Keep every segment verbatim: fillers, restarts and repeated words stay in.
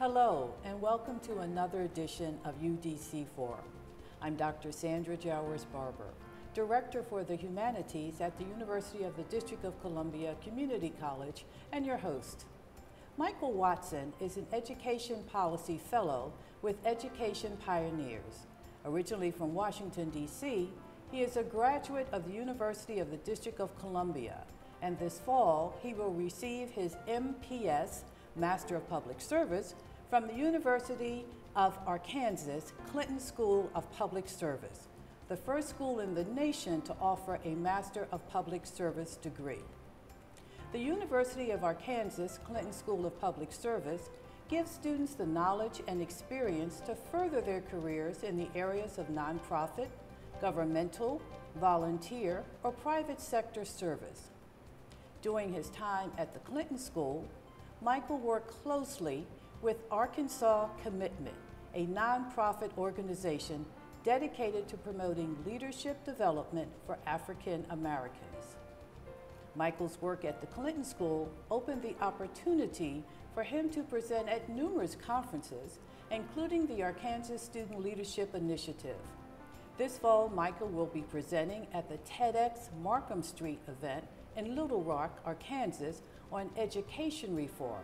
Hello, and welcome to another edition of U D C Forum. I'm Doctor Sandra Jowers-Barber, Director for the Humanities at the University of the District of Columbia Community College, and your host. Michael Watson is an Education Policy Fellow with Education Pioneers. Originally from Washington, D C, he is a graduate of the University of the District of Columbia, and this fall he will receive his M P S, Master of Public Service, from the University of Arkansas Clinton School of Public Service, the first school in the nation to offer a Master of Public Service degree. The University of Arkansas Clinton School of Public Service gives students the knowledge and experience to further their careers in the areas of nonprofit, governmental, volunteer, or private sector service. During his time at the Clinton School, Michael worked closely with Arkansas Commitment, a nonprofit organization dedicated to promoting leadership development for African Americans. Michael's work at the Clinton School opened the opportunity for him to present at numerous conferences, including the Arkansas Student Leadership Initiative. This fall, Michael will be presenting at the TEDx MarkhamSt event in Little Rock, Arkansas, on education reform.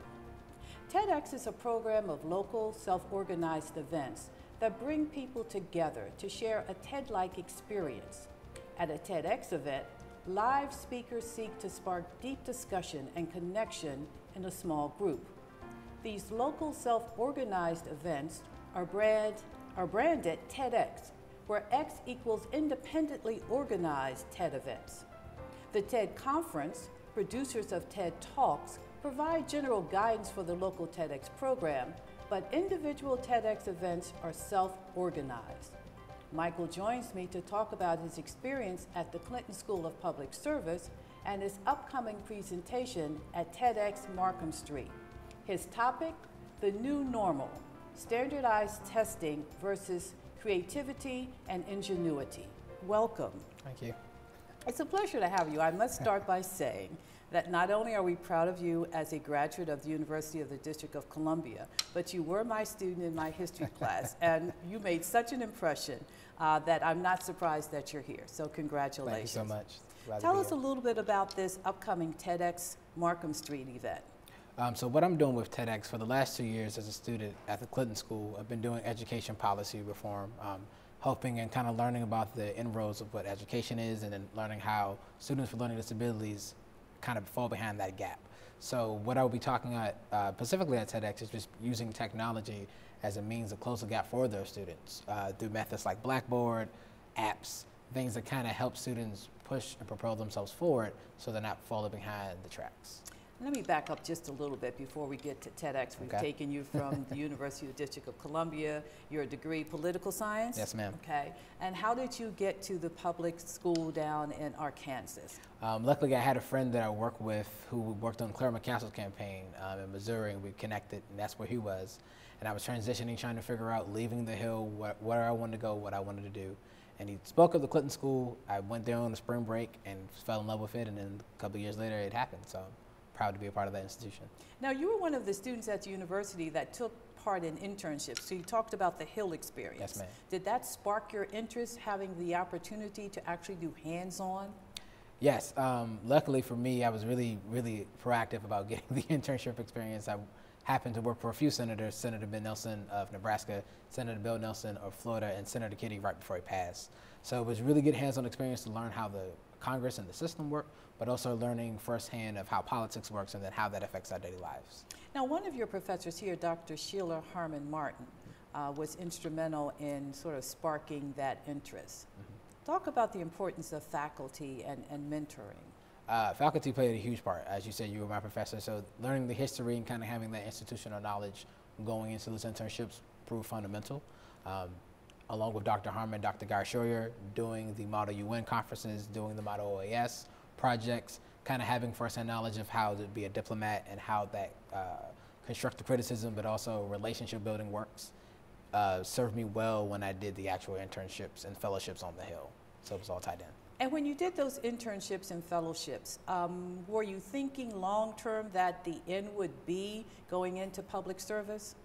TEDx is a program of local, self-organized events that bring people together to share a TED-like experience. At a TEDx event, live speakers seek to spark deep discussion and connection in a small group. These local, self-organized events are, brand, are branded TEDx, where X equals independently organized TED events. The TED Conference, producers of TED Talks, provide general guidance for the local TEDx program, but individual TEDx events are self-organized. Michael joins me to talk about his experience at the Clinton School of Public Service and his upcoming presentation at TEDx MarkhamSt. His topic, the new normal, standardized testing versus creativity and ingenuity. Welcome. Thank you. It's a pleasure to have you. I must start by saying that not only are we proud of you as a graduate of the University of the District of Columbia, but you were my student in my history class, and you made such an impression uh, that I'm not surprised that you're here. So congratulations. Thank you so much. Glad Tell to be us here. a little bit about this upcoming TEDx MarkhamSt event. Um, so what I'm doing with TEDx for the last two years as a student at the Clinton School, I've been doing education policy reform, um, helping and kind of learning about the inroads of what education is, and then learning how students with learning disabilities kind of fall behind that gap. So what I will be talking about uh, specifically at TEDx is just using technology as a means to close the gap for those students uh, through methods like Blackboard, apps, things that kind of help students push and propel themselves forward so they're not falling behind the tracks. Let me back up just a little bit before we get to TEDx. We've Okay. taken you from the University of the District of Columbia, your degree, political science? Yes, ma'am. Okay. And how did you get to the public school down in Arkansas? Um, luckily, I had a friend that I worked with who worked on Claire McCaskill's campaign um, in Missouri, and we connected, and that's where he was. And I was transitioning, trying to figure out, leaving the Hill, what, where I wanted to go, what I wanted to do. And he spoke of the Clinton School. I went there on a spring break and fell in love with it, and then a couple of years later, it happened. So proud to be a part of that institution. Now, you were one of the students at the university that took part in internships. So you talked about the Hill experience. Yes, ma'am. Did that spark your interest, having the opportunity to actually do hands-on? Yes. Um, luckily for me, I was really, really proactive about getting the internship experience. I happened to work for a few senators, Senator Ben Nelson of Nebraska, Senator Bill Nelson of Florida, and Senator Kitty right before he passed. So it was really good hands-on experience to learn how the Congress and the system work, but also learning firsthand of how politics works and then how that affects our daily lives. Now, one of your professors here, Doctor Sheila Harmon Martin, uh, was instrumental in sort of sparking that interest. Mm-hmm. Talk about the importance of faculty and, and mentoring. Uh, faculty played a huge part. As you said, you were my professor, so learning the history and kind of having that institutional knowledge going into those internships proved fundamental. Um, along with Doctor Harmon, Doctor Guy Schroyer, doing the Model U N conferences, doing the Model O A S projects, kind of having firsthand knowledge of how to be a diplomat and how that uh, constructive criticism, but also relationship building works, uh, served me well when I did the actual internships and fellowships on the Hill. So it was all tied in. And when you did those internships and fellowships, um, were you thinking long term that the end would be going into public service?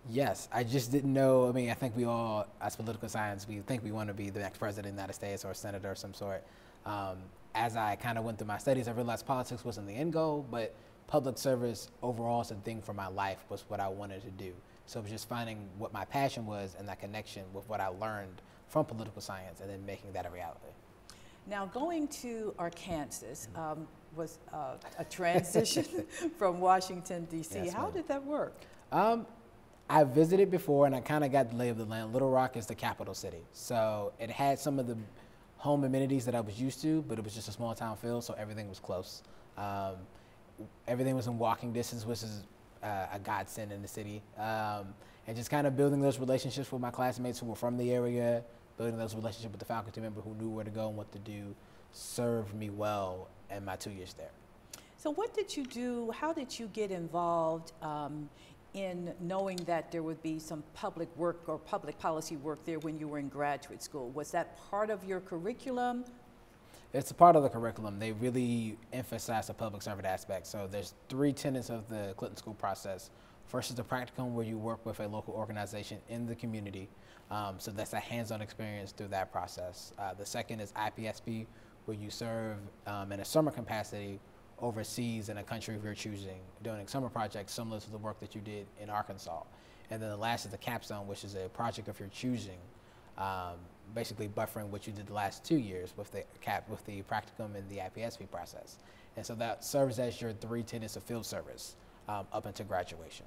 Yes, I just didn't know. I mean, I think we all, as political science, we think we want to be the next president of the United States or a senator of some sort. Um, as I kind of went through my studies, I realized politics wasn't the end goal, but public service overall as a thing for my life was what I wanted to do. So it was just finding what my passion was and that connection with what I learned from political science and then making that a reality. Now, going to Arkansas um, was uh, a transition from Washington, D C. Yes, How ma'am. did that work? Um, I visited before and I kind of got the lay of the land. Little Rock is the capital city. So it had some of the home amenities that I was used to, but it was just a small town feel, so everything was close. Um, everything was in walking distance, which is uh, a godsend in the city. Um, and just kind of building those relationships with my classmates who were from the area, building those relationships with the faculty member who knew where to go and what to do, served me well in my two years there. So what did you do, how did you get involved um, in knowing that there would be some public work or public policy work there when you were in graduate school? Was that part of your curriculum? It's a part of the curriculum. They really emphasize the public servant aspect. So there's three tenets of the Clinton School process. First is the practicum, where you work with a local organization in the community. Um, so that's a hands-on experience through that process. Uh, the second is I P S P, where you serve um, in a summer capacity overseas in a country of your choosing, doing summer projects similar to the work that you did in Arkansas. And then the last is the capstone, which is a project of your choosing, um, basically buffering what you did the last two years with the cap, with the practicum and the I P S P process. And so that serves as your three tenets of field service um, up until graduation.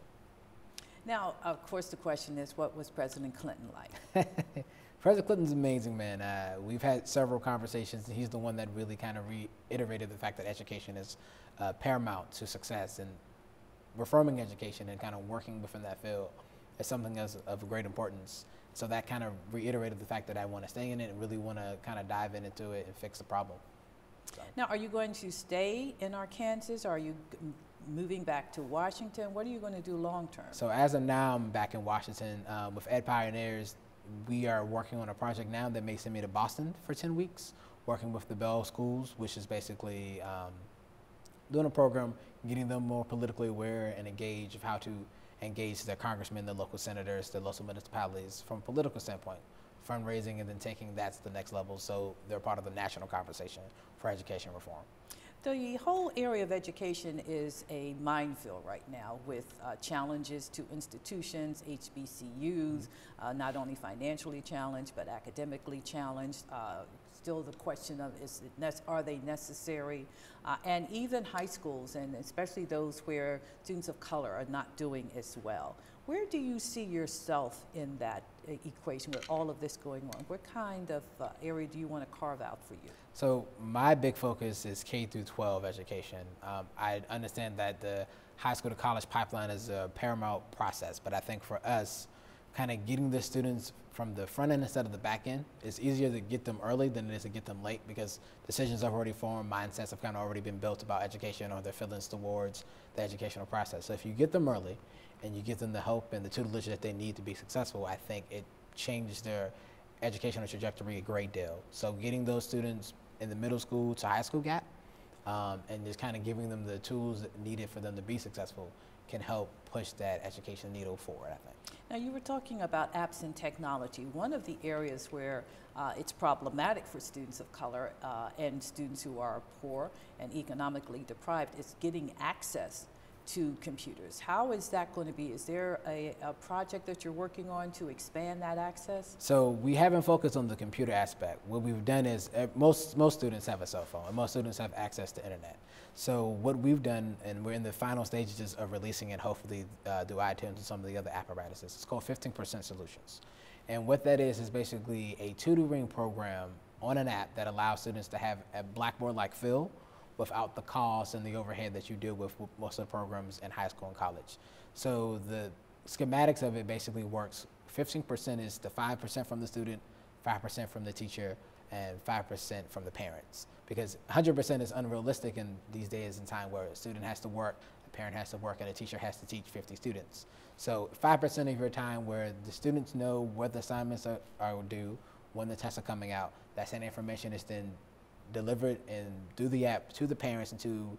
Now, of course, the question is, what was President Clinton like? President Clinton's an amazing man. Uh, we've had several conversations, and he's the one that really kind of reiterated the fact that education is uh, paramount to success, and reforming education and kind of working within that field is something that's of great importance. So that kind of reiterated the fact that I want to stay in it and really want to kind of dive in into it and fix the problem. So. Now, are you going to stay in Arkansas, or are you moving back to Washington? What are you going to do long term? So as of now, I'm back in Washington um, with Ed Pioneers. We are working on a project now that may send me to Boston for ten weeks, working with the Bell Schools, which is basically um, doing a program, getting them more politically aware and engaged of how to engage their congressmen, their local senators, their local municipalities from a political standpoint, fundraising, and then taking that to the next level so they're part of the national conversation for education reform. The whole area of education is a minefield right now with uh, challenges to institutions, H B C Us, uh, not only financially challenged, but academically challenged. Uh, still the question of, is it ne- are they necessary? Uh, and even high schools, and especially those where students of color are not doing as well. Where do you see yourself in that uh, equation with all of this going on? What kind of uh, area do you want to carve out for you? So my big focus is K through twelve education. Um, I understand that the high school to college pipeline is a paramount process, but I think for us, kind of getting the students from the front end instead of the back end, it's easier to get them early than it is to get them late, because decisions have already formed, mindsets have kind of already been built about education or their feelings towards the educational process. So if you get them early and you give them the help and the tutelage that they need to be successful, I think it changes their educational trajectory a great deal. So getting those students in the middle school to high school gap um, and just kind of giving them the tools needed for them to be successful can help push that education needle forward, I think. Now, you were talking about apps and technology. One of the areas where uh, it's problematic for students of color uh, and students who are poor and economically deprived is getting access to computers. How is that going to be? Is there a, a project that you're working on to expand that access? So we haven't focused on the computer aspect. What we've done is uh, most, most students have a cell phone and most students have access to internet. So what we've done, and we're in the final stages of releasing it, hopefully uh, through iTunes and some of the other apparatuses, it's called fifteen percent Solutions. And what that is is basically a tutoring program on an app that allows students to have a Blackboard-like feel without the cost and the overhead that you deal with with most of the programs in high school and college. So the schematics of it basically works. fifteen percent is the five percent from the student, five percent from the teacher, and five percent from the parents. Because one hundred percent is unrealistic in these days and time where a student has to work, a parent has to work, and a teacher has to teach fifty students. So five percent of your time where the students know what the assignments are, are due, when the tests are coming out, that same information is then delivered and through the app to the parents and to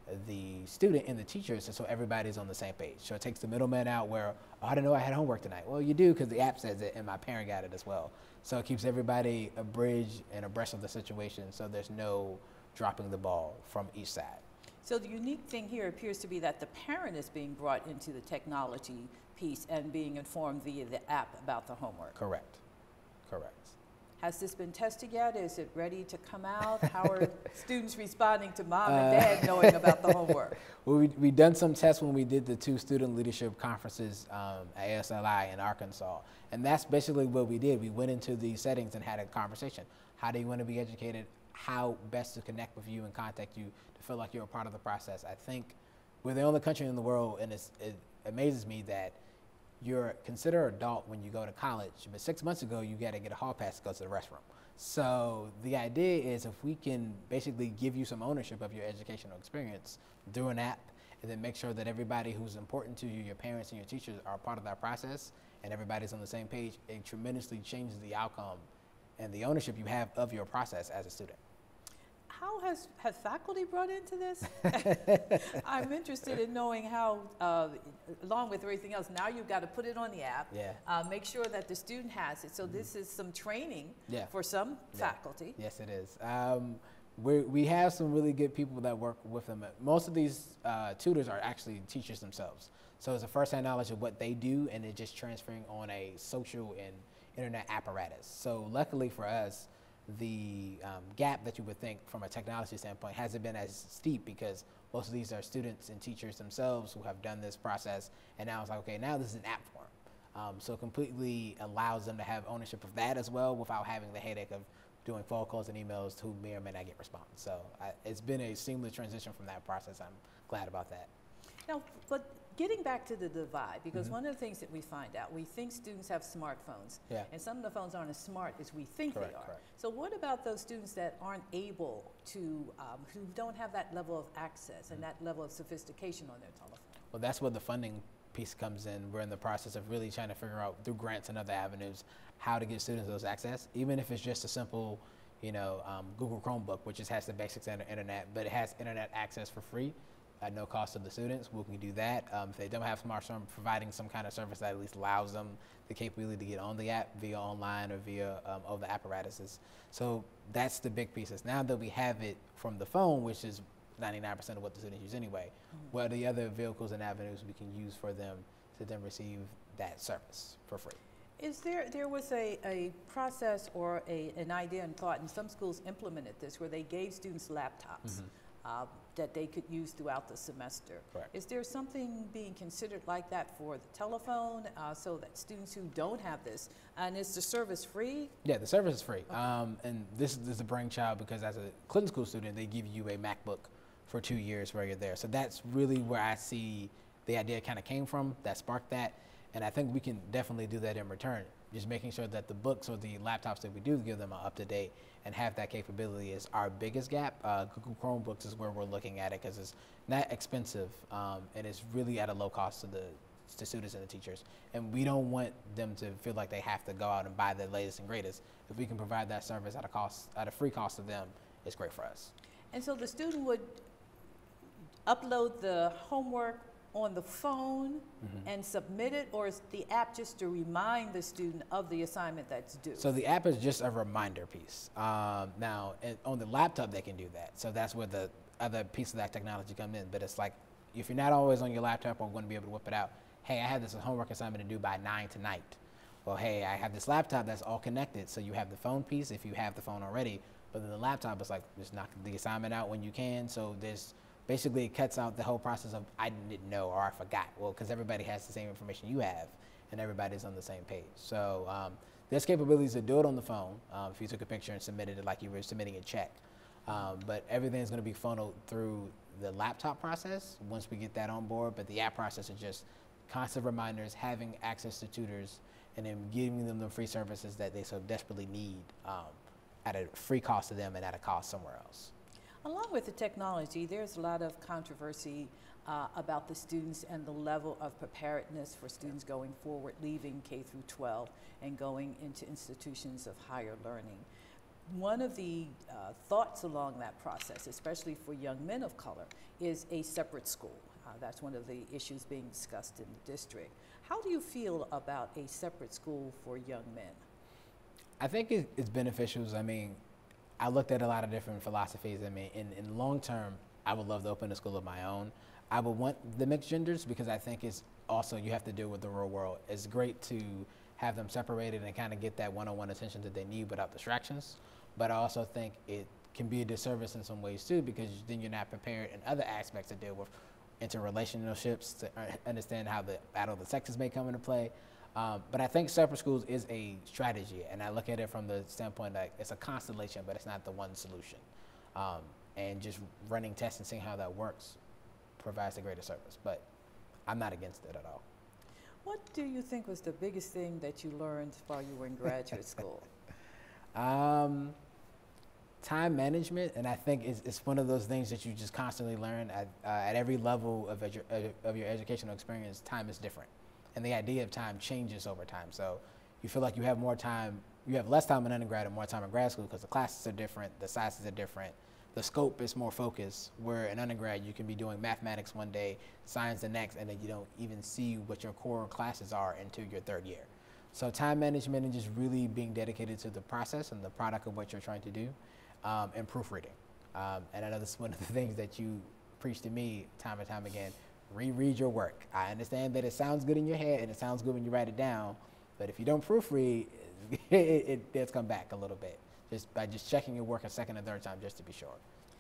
the student and the teachers, so everybody's on the same page. So it takes the middleman out where, oh, I didn't know I had homework tonight. Well, you do because the app says it and my parent got it as well. So it keeps everybody abridged and abreast of the situation, so there's no dropping the ball from each side. So the unique thing here appears to be that the parent is being brought into the technology piece and being informed via the app about the homework. Correct, correct. Has this been tested yet? Is it ready to come out? How are students responding to mom and dad knowing about the homework? Well, we we done some tests when we did the two student leadership conferences um, at A S L I in Arkansas, and that's basically what we did. We went into these settings and had a conversation. How do you want to be educated? How best to connect with you and contact you to feel like you're a part of the process. I think we're the only country in the world, and it's, it amazes me that you're considered adult when you go to college, but six months ago you got to get a hall pass to go to the restroom. So the idea is if we can basically give you some ownership of your educational experience through an app, and then make sure that everybody who's important to you, your parents and your teachers, are a part of that process, and everybody's on the same page, it tremendously changes the outcome and the ownership you have of your process as a student. How has, has faculty brought into this? I'm interested in knowing how, uh, along with everything else, now you've got to put it on the app, yeah. uh, make sure that the student has it. So mm-hmm. this is some training yeah. for some yeah. faculty. Yes, it is. Um, we we have some really good people that work with them. Most of these uh, tutors are actually teachers themselves. So it's a first-hand knowledge of what they do, and it's just transferring on a social and internet apparatus. So luckily for us, the um, gap that you would think from a technology standpoint hasn't been as steep, because most of these are students and teachers themselves who have done this process, and now it's like, okay, now this is an app form. Um, so it completely allows them to have ownership of that as well without having the headache of doing phone calls and emails to who may or may not get response. So I, it's been a seamless transition from that process. I'm glad about that. Now, but getting back to the divide, because mm-hmm. one of the things that we find out, we think students have smartphones, yeah. and some of the phones aren't as smart as we think correct, they are. Correct. So what about those students that aren't able to, um, who don't have that level of access mm-hmm. and that level of sophistication on their telephone? Well, that's where the funding piece comes in. We're in the process of really trying to figure out through grants and other avenues how to get students those access, even if it's just a simple, you know, um, Google Chromebook, which just has the basics of the internet, but it has internet access for free at no cost to the students. We can do that. Um, if they don't have smartphone, providing some kind of service that at least allows them the capability to get on the app via online or via um, over the apparatuses. So that's the big pieces. Now that we have it from the phone, which is ninety-nine percent of what the students use anyway, mm-hmm. what are the other vehicles and avenues we can use for them to then receive that service for free? Is there, there was a, a process or a, an idea and thought, and some schools implemented this, where they gave students laptops. Mm-hmm. Uh, that they could use throughout the semester. Correct. Is there something being considered like that for the telephone, uh, so that students who don't have this, and is the service free? Yeah, the service is free. Okay. Um, and this, this is a brainchild, because as a Clinton School student, they give you a MacBook for two years while you're there. So that's really where I see the idea kind of came from, that sparked that. And I think we can definitely do that in return. Just making sure that the books or the laptops that we do give them are up to date and have that capability is our biggest gap. Uh, Google Chromebooks is where we're looking at it, because it's not expensive, um, and it's really at a low cost to the to students and the teachers. And we don't want them to feel like they have to go out and buy the latest and greatest. If we can provide that service at a cost, at a free cost to them, it's great for us. And so the student would upload the homework on the phone mm-hmm. and submit it, or is the app just to remind the student of the assignment that's due? So the app is just a reminder piece. Um, now, it, on the laptop, they can do that. So that's where the other piece of that technology comes in. But it's like, if you're not always on your laptop or going to be able to whip it out, hey, I have this homework assignment to do by nine tonight. Well, hey, I have this laptop that's all connected. So you have the phone piece if you have the phone already, but then the laptop is like, just knock the assignment out when you can. So there's basically, it cuts out the whole process of I didn't know or I forgot. Well, because everybody has the same information you have, and everybody's on the same page. So um, there's capabilities to do it on the phone um, if you took a picture and submitted it like you were submitting a check. Um, but everything's going to be funneled through the laptop process once we get that on board. But the app process is just constant reminders, having access to tutors, and then giving them the free services that they so desperately need um, at a free cost to them and at a cost somewhere else. Along with the technology, there's a lot of controversy uh, about the students and the level of preparedness for students going forward, leaving K through twelve and going into institutions of higher learning. one of the uh, thoughts along that process, especially for young men of color, is a separate school. Uh, that's one of the issues being discussed in the district. How do you feel about a separate school for young men? I think it, it's beneficial. I mean, I looked at a lot of different philosophies. I mean, in, in long term, I would love to open a school of my own. I would want the mixed genders because I think it's also, you have to deal with the real world. It's great to have them separated and kind of get that one-on-one attention that they need without distractions. But I also think it can be a disservice in some ways too, because then you're not prepared in other aspects to deal with interrelationships, to understand how the battle of the sexes may come into play. Um, but I think separate schools is a strategy, and I look at it from the standpoint that it's a constellation, but it's not the one solution. Um, and just running tests and seeing how that works provides a greater service, but I'm not against it at all. What do you think was the biggest thing that you learned while you were in graduate school? Um, time management, and I think it's, it's one of those things that you just constantly learn at, uh, at every level of, edu of your educational experience. Time is different, and the idea of time changes over time. So you feel like you have more time, you have less time in undergrad and more time in grad school because the classes are different, the sizes are different, the scope is more focused, where in undergrad you can be doing mathematics one day, science the next, and then you don't even see what your core classes are until your third year. So time management and just really being dedicated to the process and the product of what you're trying to do, um, and proofreading. Um, and I know this is one of the things that you preach to me time and time again, reread your work. I understand that it sounds good in your head and it sounds good when you write it down, but if you don't proofread, it, it does come back a little bit, just by just checking your work a second and third time just to be sure.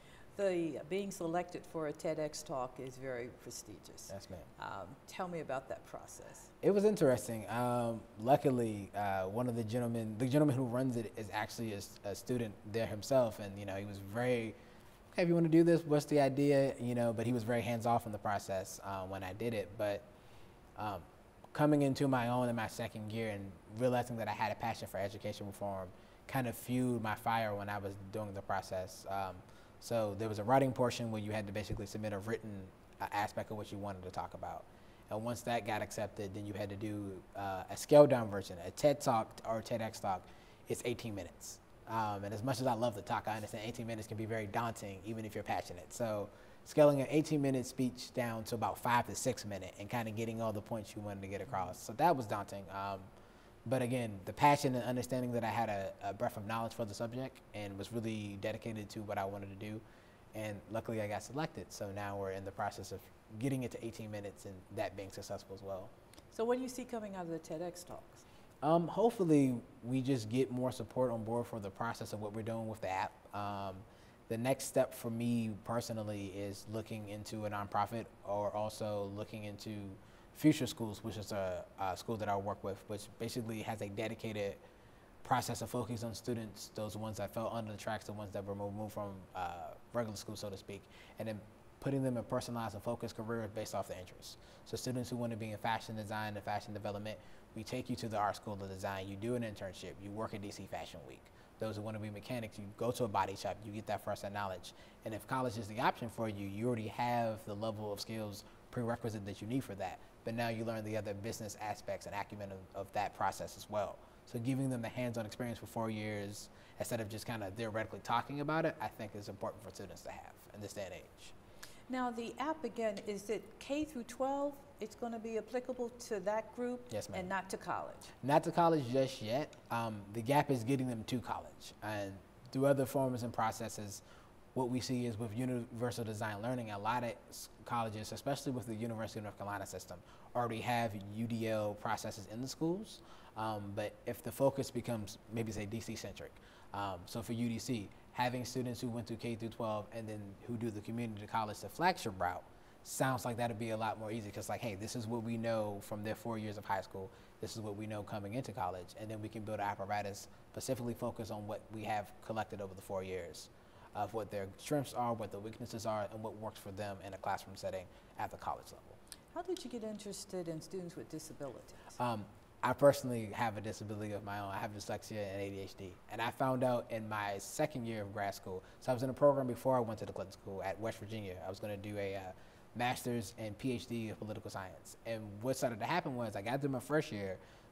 The being selected for a TEDx talk is very prestigious. Yes, ma'am. Um, tell me about that process. It was interesting. Um, luckily, uh, one of the gentlemen, the gentleman who runs it is actually a, a student there himself, and you know, he was very, okay, if you want to do this, what's the idea? You know, but he was very hands-off in the process uh, when I did it. But um, coming into my own in my second year and realizing that I had a passion for education reform kind of fueled my fire when I was doing the process. Um, So there was a writing portion where you had to basically submit a written uh, aspect of what you wanted to talk about. And once that got accepted, then you had to do uh, a scaled down version. A TED Talk or a TEDx Talk, it's eighteen minutes. Um, and as much as I love to talk, I understand eighteen minutes can be very daunting, even if you're passionate. So scaling an eighteen minute speech down to about five to six minute and kind of getting all the points you wanted to get across. So that was daunting. Um, But again, the passion and understanding that I had a, a breadth of knowledge for the subject and was really dedicated to what I wanted to do. And luckily I got selected. So now we're in the process of getting it to eighteen minutes and that being successful as well. So what do you see coming out of the TEDx talks? Um, hopefully we just get more support on board for the process of what we're doing with the app. Um, the next step for me personally is looking into a nonprofit, or also looking into Future Schools, which is a, a school that I work with, which basically has a dedicated process of focus on students, those ones that fell under the tracks, the ones that were removed from uh, regular school, so to speak, and then putting them in personalized and focused careers based off their interests. So students who want to be in fashion design and fashion development, we take you to the Art School of Design, you do an internship, you work at D C Fashion Week. Those who want to be mechanics, you go to a body shop, you get that first-hand knowledge. And if college is the option for you, you already have the level of skills prerequisite that you need for that. But now you learn the other business aspects and acumen of, of that process as well. So giving them the hands-on experience for four years, instead of just kind of theoretically talking about it, I think is important for students to have in this day and age. Now the app, again, is it K through twelve? It's going to be applicable to that group? Yes, ma'am. And not to college? Not to college just yet. Um, the gap is getting them to college. And through other forms and processes, what we see is with universal design learning, a lot of colleges, especially with the University of North Carolina system, already have U D L processes in the schools. Um, but if the focus becomes maybe say D C centric, um, so for U D C, having students who went through K through twelve and then who do the community college to flagship route sounds like that'd be a lot more easy, because like, hey, this is what we know from their four years of high school. This is what we know coming into college, and then we can build an apparatus specifically focused on what we have collected over the four years. Of what their strengths are, what the weaknesses are, and what works for them in a classroom setting at the college level. How did you get interested in students with disabilities? Um, I personally have a disability of my own. I have dyslexia and A D H D. And I found out in my second year of grad school. So I was in a program before I went to the Clinton School at West Virginia. I was going to do a uh, master's and PhD of political science. And what started to happen was I got through my first year,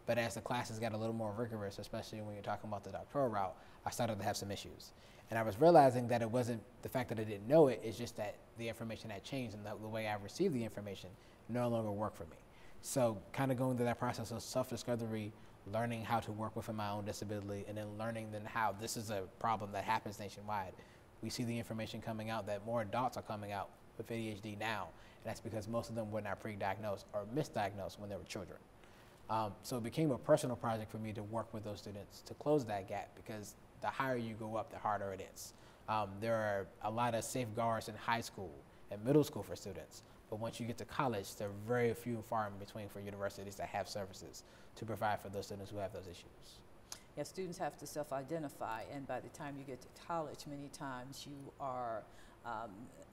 But as the classes got a little more rigorous, especially when you're talking about the doctoral route, I started to have some issues. And I was realizing that it wasn't the fact that I didn't know it, it's just that the information had changed and the, the way I received the information no longer worked for me. So kind of going through that process of self-discovery, learning how to work within my own disability, and then learning then how this is a problem that happens nationwide. We see the information coming out that more adults are coming out with A D H D now, and that's because most of them were not pre-diagnosed or misdiagnosed when they were children. Um, so it became a personal project for me to work with those students to close that gap, because the higher you go up, the harder it is. Um, there are a lot of safeguards in high school and middle school for students, but once you get to college, there are very few and far in between for universities that have services to provide for those students who have those issues. Yeah, students have to self-identify, and by the time you get to college, many times you are um,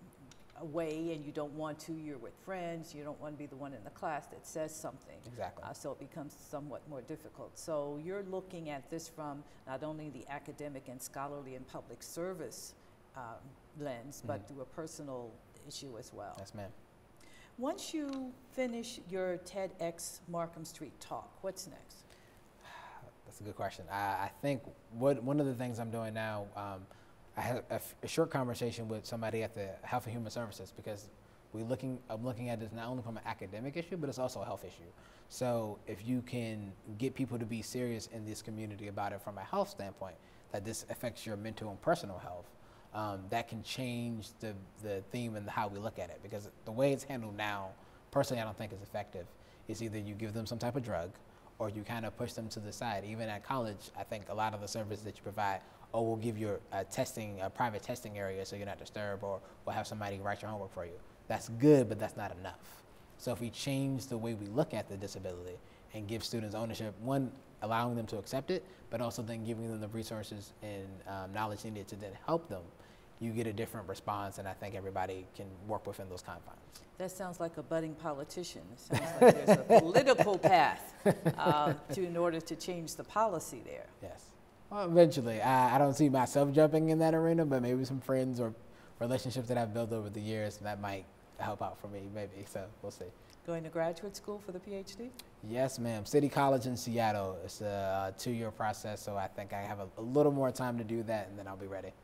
away and you don't want to, you're with friends, you don't want to be the one in the class that says something. Exactly. Uh, so it becomes somewhat more difficult. So you're looking at this from not only the academic and scholarly and public service um, lens, mm-hmm. but through a personal issue as well. Yes, ma'am. Once you finish your TEDx MarkhamSt talk, what's next? That's a good question. I, I think what one of the things I'm doing now, um, I had a, f a short conversation with somebody at the Health and Human Services, because we looking, I'm looking at this not only from an academic issue, but it's also a health issue. So if you can get people to be serious in this community about it from a health standpoint, that this affects your mental and personal health, um, that can change the, the theme and how we look at it. Because the way it's handled now, personally, I don't think is effective. It's either you give them some type of drug, or you kind of push them to the side. Even at college, I think a lot of the services that you provide, oh, we'll give you a testing, a private testing area so you're not disturbed, or we'll have somebody write your homework for you. That's good, but that's not enough. So if we change the way we look at the disability and give students ownership, one, allowing them to accept it, but also then giving them the resources and um, knowledge needed to then help them, you get a different response, and I think everybody can work within those confines. That sounds like a budding politician. It sounds like there's a political path uh, to, in order to change the policy there. Yes. Well, eventually. I, I don't see myself jumping in that arena, but maybe some friends or relationships that I've built over the years, that might help out for me, maybe. So we'll see. Going to graduate school for the PhD? Yes, ma'am. City College in Seattle. It's a two-year process, so I think I have a, a little more time to do that, and then I'll be ready.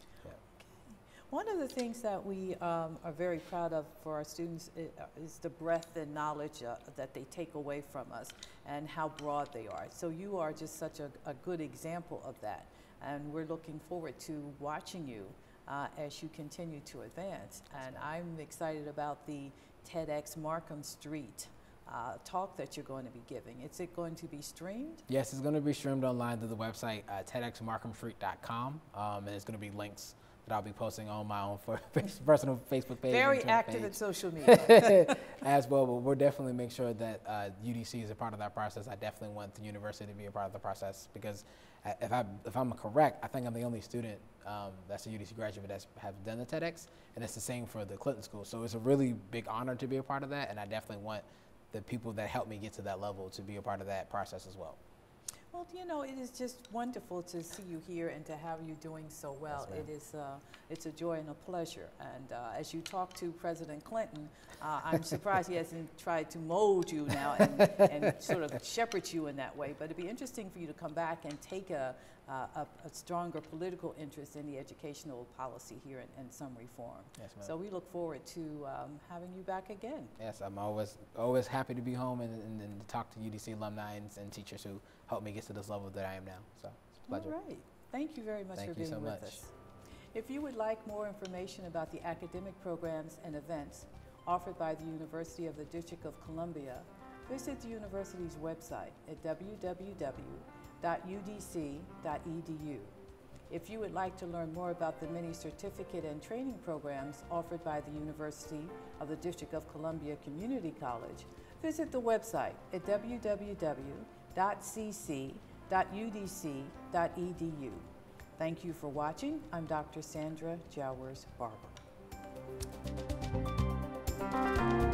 One of the things that we um, are very proud of for our students is, uh, is the breadth and knowledge uh, that they take away from us, and how broad they are. So you are just such a, a good example of that, and we're looking forward to watching you uh, as you continue to advance. And I'm excited about the TEDx MarkhamSt uh, talk that you're going to be giving. Is it going to be streamed? Yes, it's going to be streamed online through the website uh, T E D X Markham Street dot com, um, and it's going to be links that I'll be posting on my own for personal Facebook page. Very active in social media. As well, but we'll definitely make sure that uh, U D C is a part of that process. I definitely want the university to be a part of the process, because if, I, if I'm correct, I think I'm the only student um, that's a U D C graduate that's have done the TEDx, and it's the same for the Clinton School. So it's a really big honor to be a part of that, and I definitely want the people that helped me get to that level to be a part of that process as well. Well, you know, it is just wonderful to see you here and to have you doing so well. Yes, it is, uh, it's a joy and a pleasure. And uh, as you talk to President Clinton, uh, I'm surprised he hasn't tried to mold you now and, and sort of shepherd you in that way. But it'd be interesting for you to come back and take a, uh, a, a stronger political interest in the educational policy here in, in some reform. Yes, ma'am. So we look forward to um, having you back again. Yes, I'm always always happy to be home and, and, and to talk to U D C alumni and, and teachers who helped me get to this level that I am now. So it's a pleasure. All right. Thank you very much Thank for being so with much. us. If you would like more information about the academic programs and events offered by the University of the District of Columbia, visit the university's website at w w w dot u d c dot e d u. If you would like to learn more about the many certificate and training programs offered by the University of the District of Columbia Community College, visit the website at w w w dot c c dot u d c dot e d u. Thank you for watching. I'm Doctor Sandra Jowers-Barber.